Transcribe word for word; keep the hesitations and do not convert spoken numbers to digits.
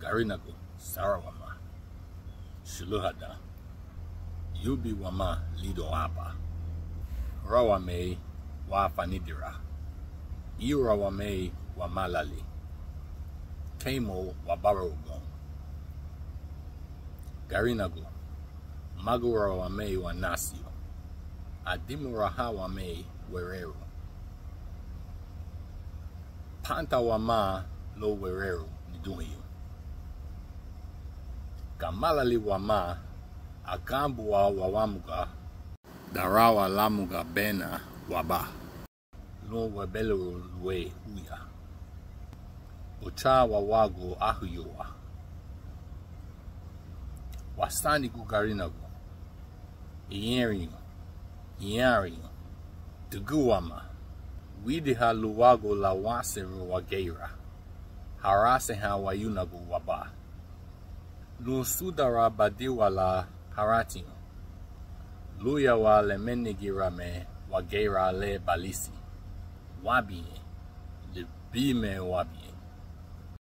Garinagu Sarawama, Shuluhada, Yubi Wama Lido Apa, Rawame wa Fanidira, Irawame wa Malali, Kamo wa Barogon, Garinagu, Magurawame wa Nasio, Adimurahawame Werero, Pantawama lo Werero Niduyo, Kamalali wama Agambua wawamuga Darawa lamuga bena waba Lo webelo lue huya Ocha wawago ahuyoa Wasani ku Garinagu Ierinyo Ierinyo Tuguama Widiha luwago la waseru wageira Harase ha wayunagu waba Lusudara badiwala haratino Luya wa lemenigirame wageira le balisi Wabie Le bime wabie